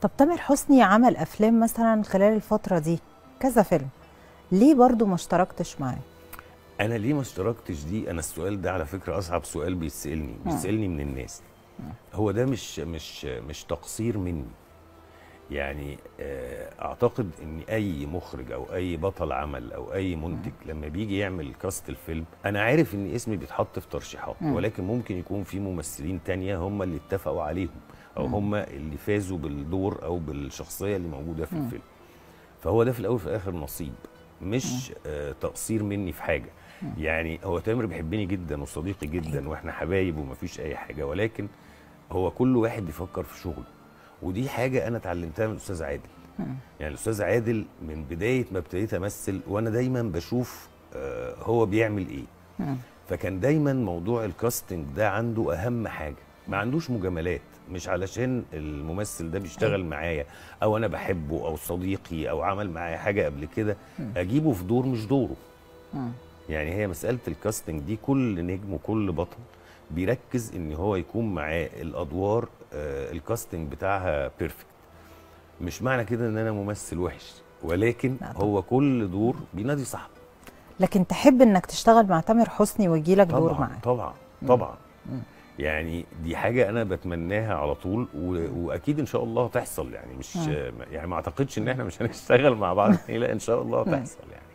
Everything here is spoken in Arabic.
طب تامر حسني عمل افلام مثلا خلال الفتره دي، كذا فيلم، ليه برضو ما اشتركتش معاه؟ انا ليه ما اشتركتش دي، انا السؤال ده على فكره اصعب سؤال بيسالني من الناس. هو ده مش تقصير مني. يعني اعتقد ان اي مخرج او اي بطل عمل او اي منتج لما بيجي يعمل كاست الفيلم، انا عارف ان اسمي بيتحط في ترشيحات، ولكن ممكن يكون في ممثلين تانية هم اللي اتفقوا عليهم، او هم اللي فازوا بالدور او بالشخصيه اللي موجوده في الفيلم. فهو ده في الاول وفي الاخر نصيب، مش تقصير مني في حاجه. يعني هو تامر بيحبني جدا وصديقي جدا واحنا حبايب ومفيش اي حاجه، ولكن هو كل واحد بيفكر في شغله، ودي حاجه انا اتعلمتها من الاستاذ عادل. يعني الاستاذ عادل من بدايه ما ابتديت امثل وانا دايما بشوف هو بيعمل ايه. فكان دايما موضوع الكاستنج ده عنده اهم حاجه، ما عندوش مجاملات، مش علشان الممثل ده بيشتغل معايا او انا بحبه او صديقي او عمل معايا حاجه قبل كده اجيبه في دور مش دوره. يعني هي مساله الكاستنج دي كل نجم وكل بطل بيركز ان هو يكون معاه الادوار الكاستنج بتاعها بيرفكت. مش معنى كده ان انا ممثل وحش، ولكن هو كل دور بينادي صاحبه. لكن تحب انك تشتغل مع تامر حسني ويجي لك دور معاه؟ طبعا طبعا. يعني دي حاجه انا بتمناها على طول، واكيد ان شاء الله تحصل. يعني مش يعني ما اعتقدش ان احنا مش هنشتغل مع بعض، لا ان شاء الله تحصل يعني.